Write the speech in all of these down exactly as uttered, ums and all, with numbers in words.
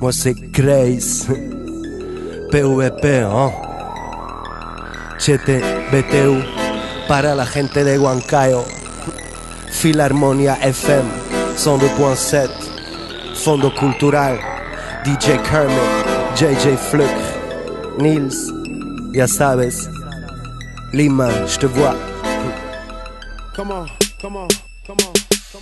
Moi c'est Grace, P V P, hein. Chete, B T U, para la gente de Huancayo. Filarmonia F M, cent deux point sept. Fondo Cultural, D J Kermit, J J Fluck, Nils, ya sabes. Lima, je te vois. Come on, come on, come on.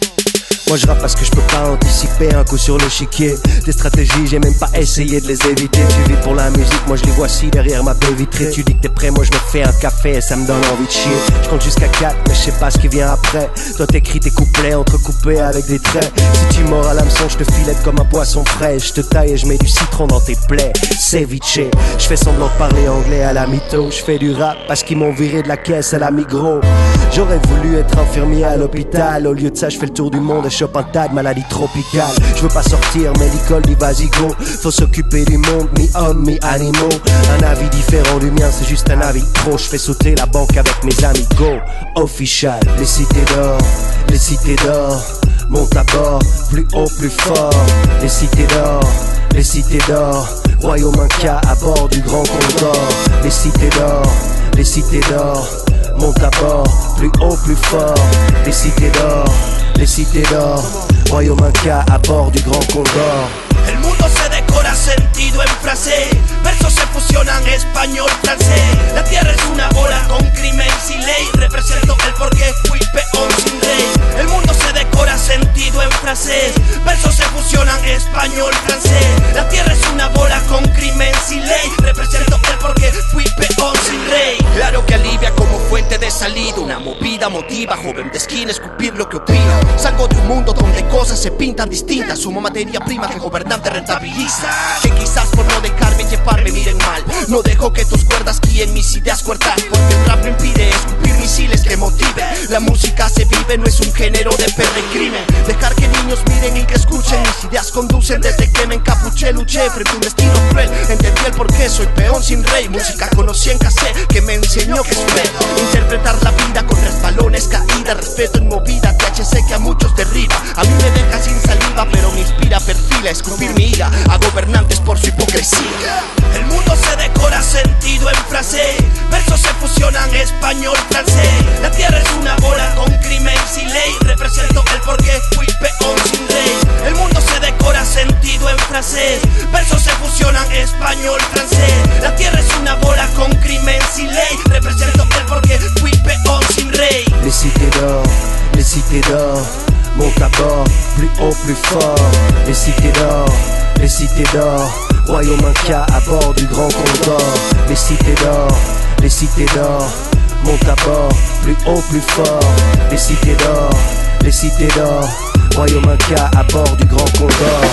Moi je rappe parce que je peux pas anticiper un coup sur l'échiquier. Des stratégies j'ai même pas essayé de les éviter. Tu vis pour la musique, moi je les vois si derrière ma baie vitrée. Tu dis que t'es prêt, moi je me fais un café et ça me donne envie de chier. Je compte jusqu'à quatre mais je sais pas ce qui vient après. Toi t'écris tes couplets entrecoupés avec des traits. Si tu mords à l'hameçon je te filette comme un poisson frais. Je te taille et je mets du citron dans tes plaies. Ceviche, je fais semblant de parler anglais à la mytho. Je fais du rap parce qu'ils m'ont viré de la caisse à la Migros. J'aurais voulu être infirmier à l'hôpital. Au lieu de ça je fais le tour du monde et chope un tas de maladies tropicales. Je veux pas sortir mais l'école dit vas-y go. Faut s'occuper du monde, mi-homme, mi-animaux. Un avis différent du mien c'est juste un avis trop. Je fais sauter la banque avec mes amis go. Official, les cités d'or, les cités d'or. Monte à bord, plus haut, plus fort. Les cités d'or, les cités d'or. Royaume Inca à bord du Grand Condor. Les cités d'or, les cités d'or. Monte à bord, plus haut, plus fort. Les cités d'or, les cités d'or. Royaume Inca à bord du Grand Condor. El mundo se decora sentido en frase. Versos se fusionan español, francés. La tierra es una bola con crimen sin ley. Represento el porqué fui peón sin rey. El mundo se decora sentido en frases. Versos se fusionan español, francés. La tierra es una bola con crimen sin ley. Represento el porqué fui peón sin rey. Claro que alivia como fuente de salida. Una movida motiva, joven de esquina, escupir lo que opina. Salgo de un mundo donde cosas se pintan distintas. Sumo materia prima que gobernante rentabiliza. Que quizás por no dejarme llevar me miren mal. No dejo que tus cuerdas guíen mis ideas cuerdas. Porque el rap me impide escupir misiles que motiven. La música se vive, no es un género de perro y crimen. Dejar que niños miren y que escuchen. Mis ideas conducen desde que me encapuché. Luché frente a un destino cruel. Entendí el porqué, soy peón sin rey. Música conocí en cassette que me enseñó que es fe. Interpretar la vida con resbalones, caídas. Respeto en movida, T H C que a muchos derriba. A mí me deja sin saliva pero me inspira, perfila. Escupir mi ira a gobernantes por su hipocresía. El mundo se decora sentido en frase. Versos se fusionan español, francés. La tierra es una bola con crimen sin ley. Represento el porqué fui peón sin rey. El mundo se decora sentido en frases. Versos se fusionan español, francés. La tierra es una bola con crimen sin ley. Represento el porqué fui peón sin rey. Les cités d'or, les cités d'or. Monte à bord, plus haut, plus fort. Les cités d'or, les cités d'or. Royaume Inca à bord du Grand Condor. Les cités d'or, les cités d'or. Monte à bord, plus haut, plus fort. Les cités d'or, les cités d'or. Royaume Inca à bord du Grand Condor.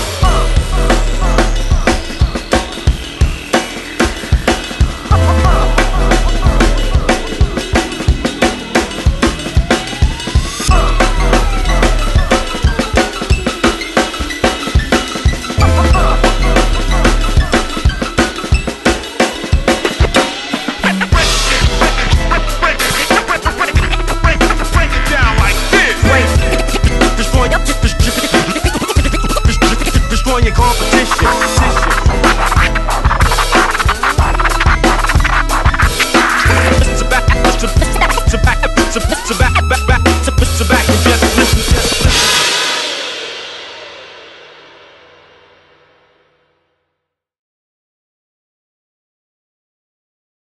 So back, so back,